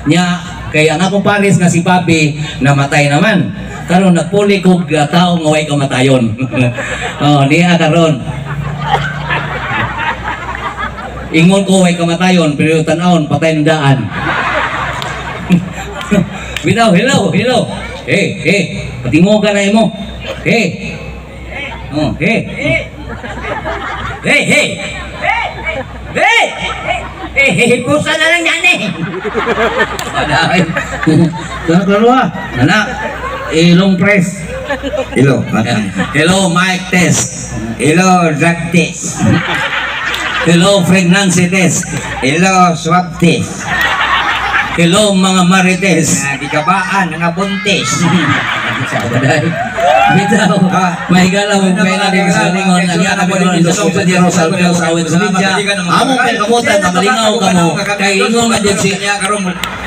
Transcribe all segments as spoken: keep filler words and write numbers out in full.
Nya kaya ang akong pares nga si Papi namatay naman. Karon nagpuli ko tao nga way kamatayon. Oh, niya karon. Ingon ko way kamatayon pero tan-aon patay ng daan. Bitaw, hello, hello. Hey, hey, patingo ka na imo. Hey. Oh, hey. Hey, hey. Hey! Eh, hey, pusa na lang yan eh! Wala ay. Kaya kalwa, anak, ilong press. Hello. Hello, mic test. Hello, drug test. Hello, pregnancy test. Hello, swab test. Hello, mga marites. Nga, di kabaan, nga buntis. Bitaw, mahigala mo kaya na sa lingon nagyana po din sa sa Jerusalem pero sa awit sa media amo kay kamutan malingaw kamo kay ingon nga din siya karon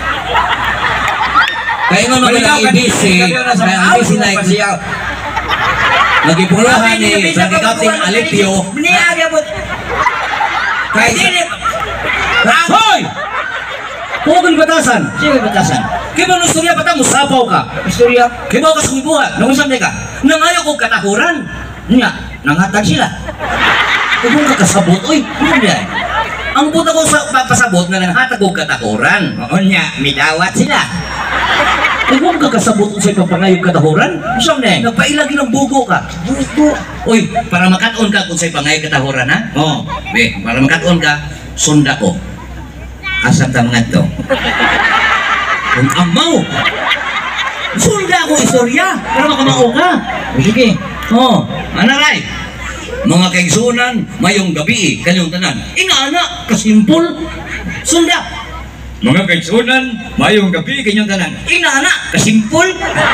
kay ingon man ang ibisi kay ang ibisi na nagipuluhan ni sa Captain Alipio Niaga po. kay hoy Huwag batasan. Sige batasan. Kaya mo istorya pata mo sapaw ka. Istorya. Kaya mo ka sa buhat. Nung saan ka? Nangayo ko katahuran. Nga, nangatag sila. Kung ka kasabot, oy. Ano yan? Ang puta ko sa papasabot na nanghatag ko katahuran. Oo nga, may dawat sila. Kung ka kasabot sa ipapangayong katahuran, Saan na? nagpailagi ng bugo ka. Bugo. Oy, para makaton ka kung sa ipangayong katahuran, ha? Oo. Be, para makaton ka, sunda ko. Asam tangan to. Kung amaw. Sunda ko istorya, para makamao ka. Sige. Oh, anaray. Mga kaigsunan, mayong gabi, kanyong tanan. Inaana, kasimpol. Sunda. Mga kaigsunan, mayong gabi kanyong tanan. Inaana, kasimpol.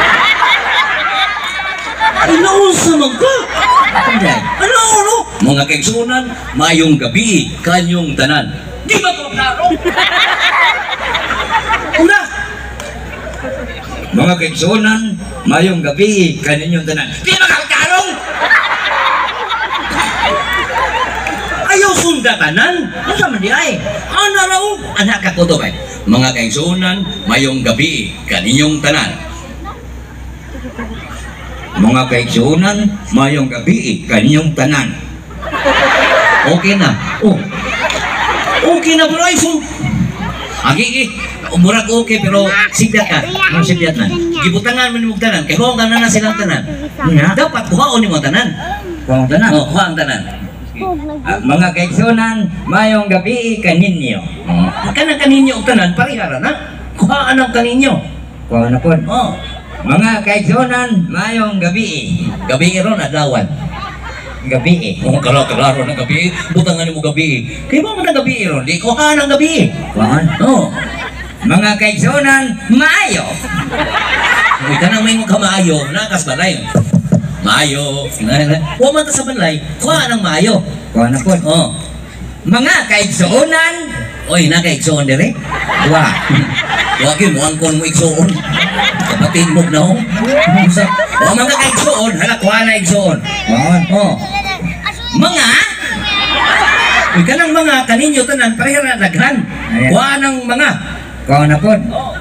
Inaunsa man ka. Ano, ano? Mga kaigsunan, mayong gabi, kanyong tanan. Di ba ko klaro? Una. Mga kaigsunan, mayong gabi kaninyong tanan. Di ba ka klaro? Ayaw sunda tanan. Ano sa man di ay? Ano raw? Anak ka ko to ba? Mga kaigsunan, mayong gabi, kaninyong tanan. Mga kaigsunan, mayong gabi kaninyong tanan. Okay na. Oh. Okay na bro, ay sum. Agi, murag okay pero sigdat ka. Ano sigdat na? Gibutangan mo ni mong tanan. Kaya huwag ka na na silang tanan. Nga. Dapat kuhaon ni mong tanan. Kung tanan. Oh, kuha ang tanan. Ah, mga kaigsunan, mayong gabi kaninyo. Oh. Kanang kaninyo ang tanan, parihara na. Kuhaan ang kaninyo. Kung ano po. Oh. Mga kaigsunan, mayong gabi. Gabi ron, adlawan. Gabi. Kung kalaro-kalaro ng gabi, butangan mo gabi. Kaya ba mo na gabi ron? Di kuhaan ang gabi. Kuhaan. Oh. Mga kaigsunan, mayo. Uy, kanang may mong kamayo, nakas balay. Mayo. Huwag man ta sa balay, kuhaan ang mayo. Kung ano po. Oh. Mga kaigsunan, Oy, naka-igsoon dire? wah. Huwag yun, mukhang kung mo igsoon. Kapatid mo na ho. O mga ka-igsoon, hala, kuha na igsoon. Kuhaan. Oh. Mga, uy ka ng mga kaninyo tanan, pareha na daghan. Ayan. Kuha ng mga. Kung ano po.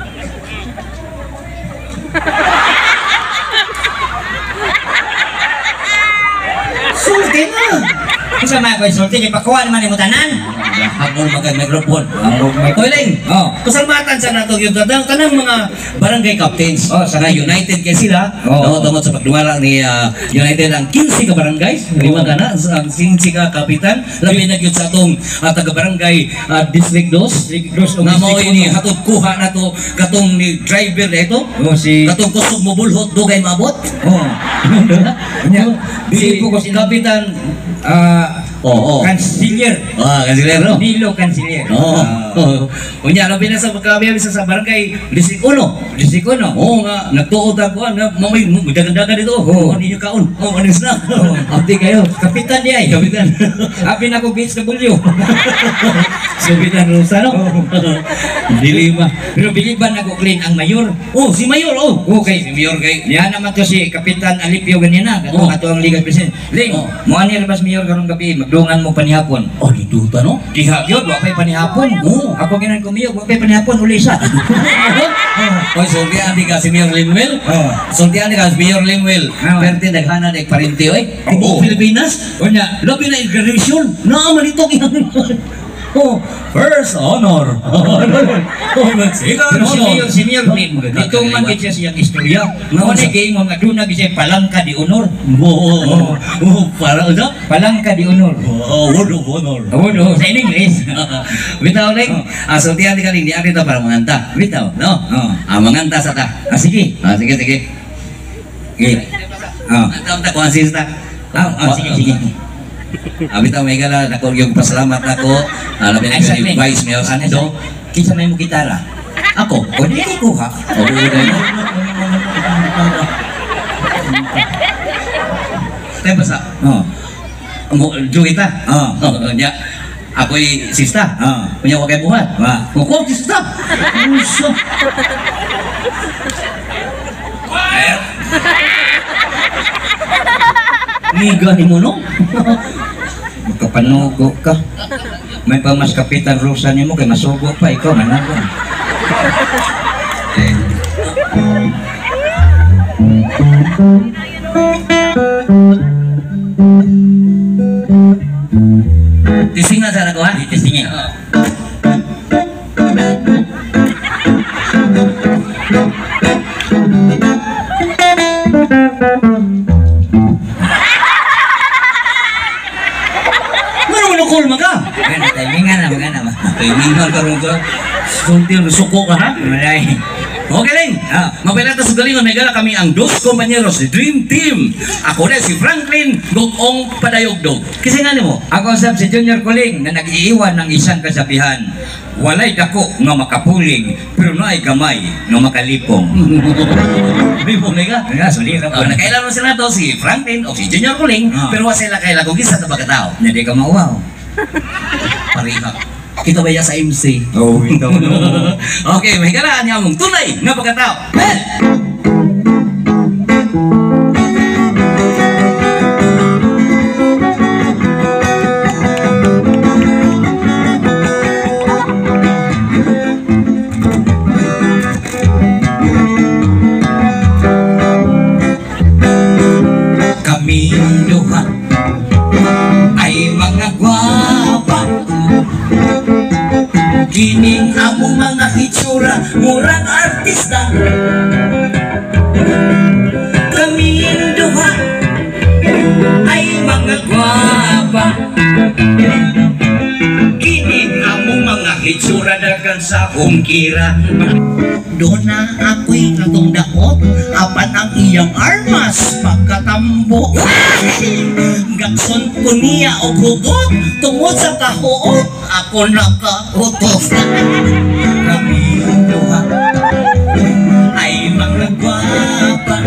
Sulti na. Kung sa mga kaigsunan, ipakuha naman yung tanan. Hapon mag-microphone. Ang may Oy, Ling. Oh. Kasalmatan sa nato yung tanang tanang mga barangay captains. Oh, sa United kay sila. Oh. Tungod sa pagduwala ni uh, United ang quince ka barangay. Lima ka na ang quince ka kapitan. Labi na gyud sa atong uh, taga-barangay uh, District two. Na mao ini hatod kuha na to katong ni driver na ito. Oh, si Katong kusog mo bulhot dugay maabot. Oh. Si si kapitan Ah, Oo. Oh, Kansilyer. Ah, kansilero. Nilo Kansilyer. Oo. Ah. Oh. Unya labi na sa pagkabi sa sa barangay District one. District one. Oo nga, nagtuod ako na mamay dagan-dagan dito. Oo. Oh, ninyo kaon. Oh, anis na. Abdi kayo. Kapitan di ay. Kapitan. Abi na ko B S W. Kapitan Rosano. Dilima. Pero biliban ako clean ang mayor. Oh, si Mayor. Oh, Okay. si Mayor kay. Niya naman to si Kapitan Alipio ganina. Kato Oh. ato ang Liga President. Ling, Oh. mo ani labas mayor karong gabi. Magduha dungan mo panihapon. Oh, diduta no? Diha gyud wa pay panihapon. Oo. Ako ginan kumiyog wa pay panihapon ulisa. Oy, sultihan di ka si Mayor Linwell. Oh. Sultihan di ka si Mayor Linwell. Oo. Perte daghana de parente oy. Oo. Tibuok Pilipinas. Unya, Labi na graduation. Naa man ito Oh, first honor. Oh, second pero si Mayor, honor. si Mayor, dito man gid siya siyang istorya. Ano Mo sa- ni kay mga aduna gid siya palangka di honor. Oo. Oh, para ano? Palangka di honor. Oh, word of honor. Oh, no, sa English. Bitaw lang. Ah, sultihan di ka rin. Di ari to para manganta. Bitaw, no? Oh. Ah, manganta sa ta. Ah, sige. Ah, sige, sige. Okay. Ah, Manganta ta ko asista. ah, ah, sige, sige. Abi ta may gala nako yung pasalamat nako. Alabi na Ay, ni saglit. Vice Mayor Ano Sando. sa- Kinsa may mo gitara? Ako. O di ko ha. O di na yun. Tayo basa. Oh. Mo juita. Ah. Oh, nya. Ako'y sista. Ah. Punya wa kay buhat. Wa. Ko sista. Uso. Niga ni mo no? Makapanugo ka. May pa mas kapitan Rosa nimo kay masugo pa ikaw manago. Tisinga sana ko ha? Tisinga. Ano mo nukul maka? Gana timingan na magana ba. Timingan ka rin ka. Suntil, suko ka ha? Malay. Okay lang. Ah. Mapilata sa galingon, may gala kami ang dos kompanyeros, the Dream Team. Ako na si Franklin Gugong Padayogdog. Kasi nga mo, Ako sab si Junior Kuling na nag-iiwan ng isang kasabihan. Walay dako nga makapuling, pero naay gamay nga makalipong. may pumay ka. Nga, sulira Oh, pa. nakailan mo sila to, si Franklin o si Junior Kuling, Ah. pero wala sila kailan kung isa na pagkatao. Hindi ka mauwaw. Pareha. Kita ba yan sa M C? Oh, ikaw no. Okay, may gala niya mong tunay na pagkatao. Eh! Kaming duha ay mga gwapa. Kining among mga hitsura, murang artista. Kaming duha ay mga gwapa. Kining among mga hitsura, dagan sa hungkira. Doon na ako'y natungdaot, apan ang iyang armas pagkatambo. Gakson ko niya o hugot, tungod sa kahuot, ako nakautos. Kami duha ay mga gwapa.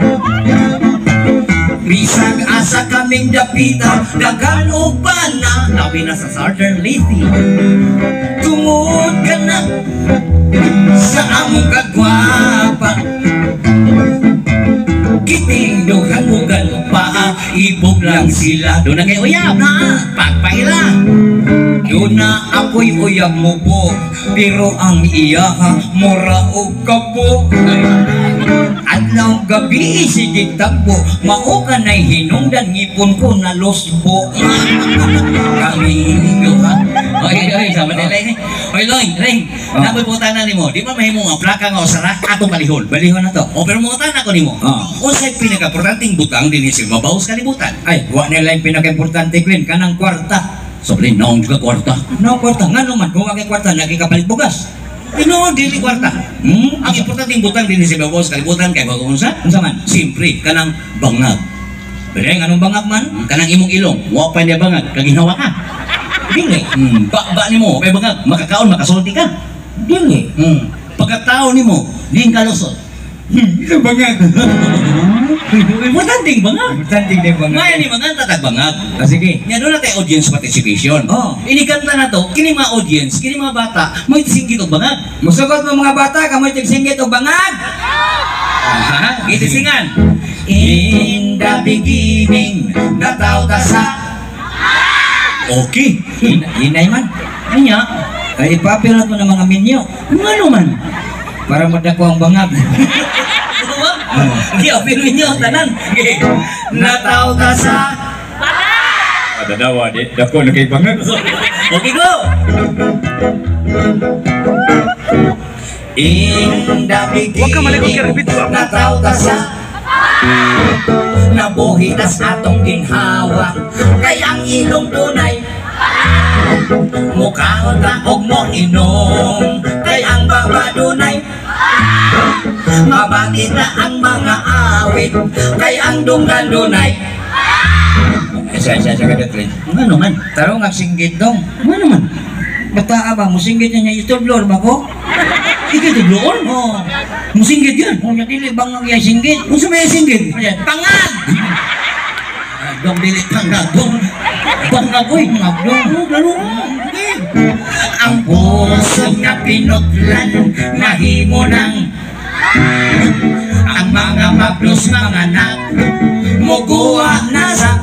Bisag asa kaming dapita, dagan o bana, labi na sa Southern Lady. Tungod ka na sa among kagwapa. Kiting dugan ugan paa, ibog lang sila. Doon na kayo uyab na, pagpaila. Doon na ako'y uyab mo po, pero ang iyaha mura o kapo. Adlaw gabi sige tagpo, mao ka na'y hinungdan, ngipon ko na losbo. Kami duha. Oy, oy, sama nila ini. Oy, Loy, Ring, Ah. nakoy putanan nimo. Di ba mahimo nga plaka nga usara ato palihon? Balihon na to. O pero mo tanan ko nimo. Ah. Unsay pinakaportanteng butang dinhi sa mabaw sa kalibutan? Ay, wa nila yung pinaka-importante, Glenn, kanang kwarta. Sobrang naong juga kwarta. No, kwarta. Nga naman, kung wakay kwarta, nagkikapalit bugas. Ino dili kwarta. Hmm? Ang importanteng butang dinhi sa mabaw sa kalibutan kay bago unsa? Ano man? Simpre kanang bangag. Pero anong bangak man? Kanang imong ilong, wa pa niya bangag kag ginawa ka. Dili. Hmm, ba ba nimo may bangag, makakaon makasulti ka. Dili. Hmm. Pagkatao nimo, din ka lusot. Ito bangag. Importanteng bangag. Importante din bangag. Ngayon ni mga tatag bangag. Ah, sige. Nya doon natin audience participation. Oh. Inikanta na to, kini mga audience, kini mga bata, may tisinggit og bangag. Musugot mo mga bata, kamoy tigsinggit o bangag. Ha? Gitisingan. In the beginning, nataw ta sa Okay. Hin- Hinay man. Anya? Ay ipapil ako ng mga minyo. Ano man? Para madako ang bangag. Di apil ninyo tanan. Nataw ka sa Ada dawa di, dako na kay bangag. Okay go. Inda bigil. Huwag ka malikot ka, repeat mo. Nataw ka sa nabuhi tas atong ginhawa. Kay ang ilong tunay mukhaon ka og mo inom. Kay ang baba dunay mabati na ang mga awit. Kay ang dunggan dunay Isa isa sa kadatrin. ano man? Tarong ang singgit dong. Ano man? Bata ba mo singgit niya itudlor ba ko? Ikaw tugloon? Oh. Musinggit yan. Kung dili bangag ya singgit. Kung sa may singgit? Ayan. Pangag! Dong dili pangag dong. Pangag oy. Pangag dong. Oh, lalo. Ang puso nga pinutlan nahimo ng ang mga maplos mga anak muguwa na sa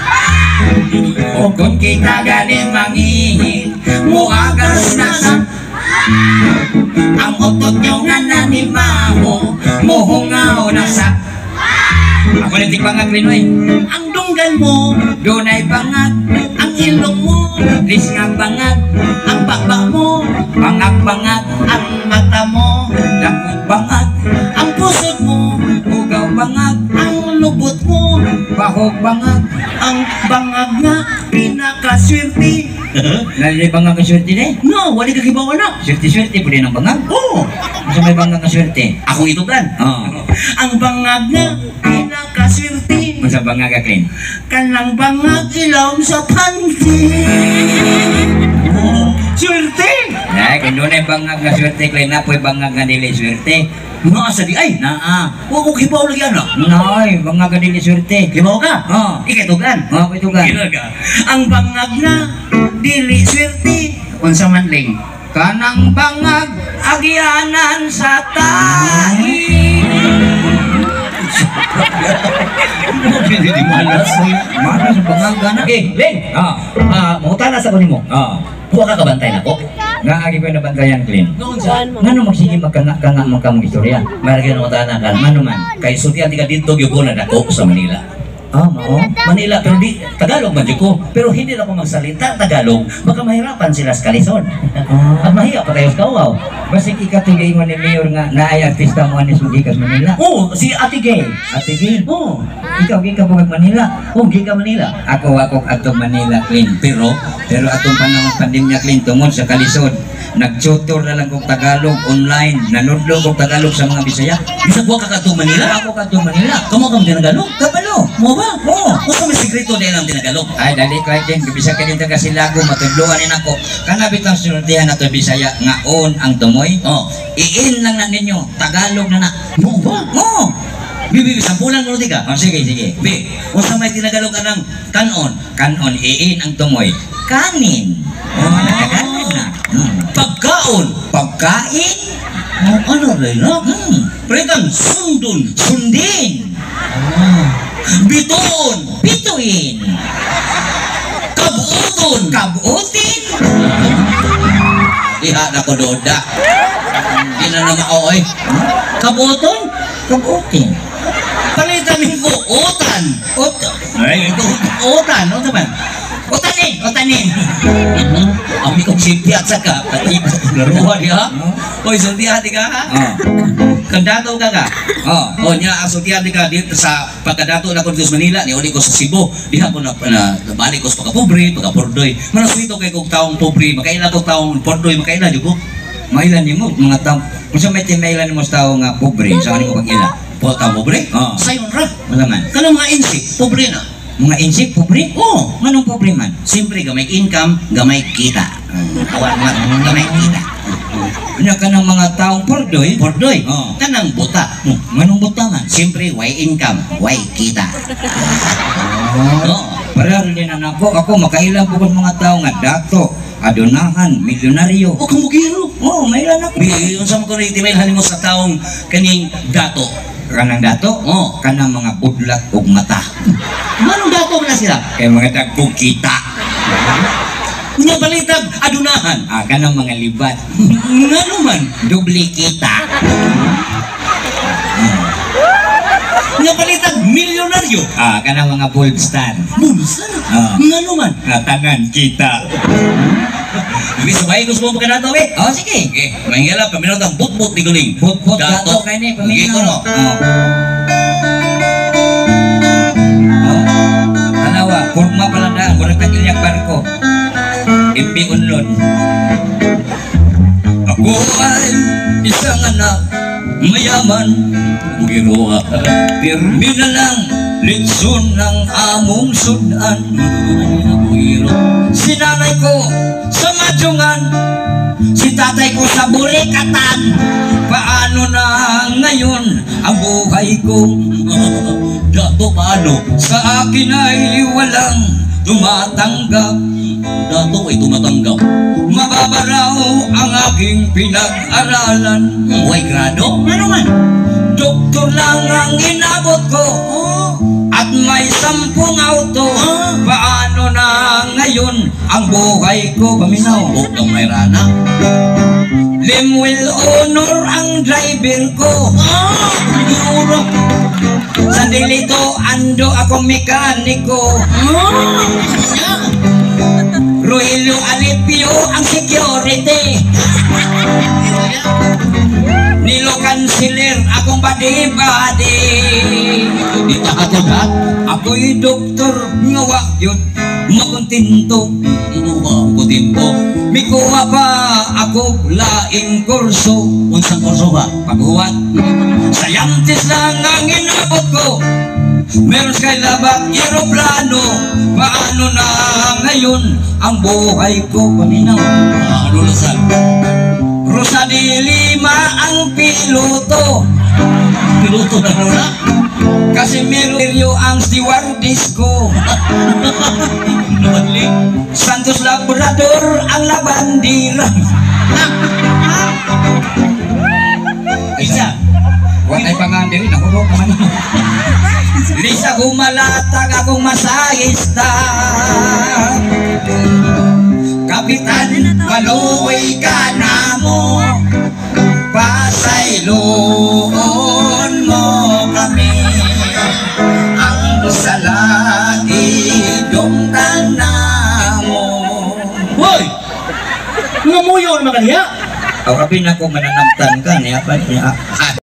o kung kita galing mangihi muagas na sa ang otot nyo nga nanimaho muhungaw na sa Ako na tik bangag linoy. ang dunggan mo Dunay bangag. ang ilong mo Lisngang bangag. ang baba mo Bangag-bangag. ang mata mo Dakog bangag. ang pusod mo Ugaw bangag. ang lubot mo Bahog bangag. ang bangag nga pinakaswerte. Nalili bangag ang swerte de. No, wali ka kibawa na. Swerte-swerte po din ang bangag. Oo, Masa may bangag ang swerte. ako ito plan. Oh. Ang bangag nga pinakaswerte. Masa bangag ka clean. Kanang bangag ilaw sa panty. Oh, swerte. Ay, kung doon ay bangag na swerte clean na po bangag nga dili swerte. Nga sa di ay. Naa. Huwag ko kibaw lagi ano. Noy, bangag nga dili swerte. Kibaw ka? Oh. Ikaw ito plan. Oh, ito ka. Kinaga. Ang bangag nga dili swerte. Unsa man ling. Kanang bangag agyanan sa tahi. Hindi malas. Mana sa bangag na? Eh, Ling. Ah, Ah, mangutana sa ko nimo. ah. Huwag ka kabantay na ko. Nga agi ko na bantayan clean. Noon sa Ngano magsige magkanga-kanga man kamong istorya? Maragyan mo tanan kan. Ngano man? Kay sultihan tiga dito gyud ko na dako sa Manila. Ah, mao. Manila pero di Tagalog man gyud ko. Pero hindi na ako magsalita Tagalog. Baka mahirapan sila sa kalison. At mahiya pa tayo sa kawaw. Basig ikatigay mo ni Mayor nga naay artista mo ani sugikas Manila. Oh, si Ate Gay. Ate Gil, Oh, ikaw gi ka bugag Manila. oh, giga Manila. Ako ako atong Manila clean. Pero Pero atong panahon pandemya clean tungod sa kalisod, nagtutor na lang kog Tagalog online, nanudlo kog Tagalog sa mga Bisaya. bisag wa ka kadto Manila. Ako katong Manila. Kamo kam tinagalog? Kabalo. Mo ba? Oo. Oh, sa may sekreto din ang tinagalog. Ay dali kay din bisa ka din taga Silago matudloan ni nako. Kana bitang sinultihan nato Bisaya nga on ang tumoy. Oh, Iin lang na ninyo, Tagalog na na. mo ba? Oh. Bibi sampulan mo di ka. Oh, sige sige. Bi, unsa may tinagalog anang kanon? Kanon iin ang tumoy. Kanin. Oh, nakakanon na. Hmm. Pagkaon. Pagkain. Oh, ano rin na? Hmm. Prekan sundon. Sundin. Biton. Bituin. Kabuoton. Kabutin. Diha na ko doda. Hindi na na maoy. Kabuoton? Kabutin. Palitan min ko utan. Ot. Ay, ito utan. Ano naman? Utanin. Utanin. Ami kong simpiat sa ka. Pati laruha diha. Oy, sultihan di ka ha? Oh. Kandato ka ka? Oh. O niya ang sultihan di ka dito sa pagkadato na ko dito sa Manila, ni uli ko sa Cebu. Diha ko na, na balik ko sa pagkapobre, pagkapordoy. Manaswito kay kong taong pobre, makaila ko taong pordoy, makaila di ko. Mailan nimo mga tao. Kung sa may timailan mo sa tao nga pobre, sa kanimo pag-ila. Po taong pobre? Oo. Sayon ra. Wala man. Kanang mga insik, pobre na. Mga insik pobre? Oo. Manong pobre man? Siyempre, gamay income, gamay kita. Awan nga, gamay kita. Ano ka ng mga taong pordoy? Pordoy, Oo. kanang buta. Manong butangan? Siyempre, way income, way kita. Oh. Oo. Para rin na ako, ako makailang po mga tao nga dato, adonahan, milyonaryo. O kamugiro. Oo, oh, mailan ako. Bi, yung sa mga kuriti, may mo sa taong kaning dato. Kanang dato? Oo. Kanang mga budlat ug mata. Manong dato mo na sila? Kaya mga dagkong kita. Nya balitag adunahan. Ah, kanang mga libat. Ngano man? Duplikita. Nya balitag milyonaryo. Ah, kanang mga bulb star. Bulsa. Ah. Ngano man? Katangan kita. Ibig sabay gusto mo pagkanato eh. Oh, sige. Okay, mahingala paminaw tang butbut ni Guling. Butbut gato kay ni Okay ko no. paminaw. Oh. Oh. Tanawa, kurma pala daan, murag tagilyak barko. Impi unlon. Ako ay isang anak mayaman. Bugiro ka. Pirmi na lang, litson ng among sudan. Bugiro. Si nanay ko sa madyungan, si tatay ko sa burikatan. Paano na ngayon ang buhay ko? Dato paano? Sa akin ay walang tumatanggap. Dato ay tumatanggap. Mababaraw ang aking pinag-aralan. Uy, grado? Ano man? Doktor lang ang inabot ko. At may sampung auto. Paano na ngayon ang buhay ko? Paminaw. Buk ng may rana. Limwil honor ang driver ko. Siguro. Sa dilito ando akong mekaniko. Rogelio Alipio ang security. Nilo Kansiler akong badi-badi. Di takatungat. Ako'y doktor nga wagyot makuntinto. Ino ba ang kutimpo? Mikuha pa ako laing kurso. Unsang kurso ba? Paghuwat Scientist lang ang inabot ko. Meron kay labak aeroplano. Paano na ngayon ang buhay ko? Paminaw. Ah, ano lasal? Rosa de Lima ang piloto. Piloto na rola? Kasi Mirio ang stewardess ko. Namanli. Santos Labrador ang labandira. Isa. Huwag ay pangandir. Nakulok naman. Lisa gumalatag akong masahista. Kapitan, maluoy ka na mo. Pasayloon mo kami. Ang salagidong tanda mo. Hoy! Ngamuyo naman kaniya. Ang kapin ako mananamtan ka niya pa niya. Ah,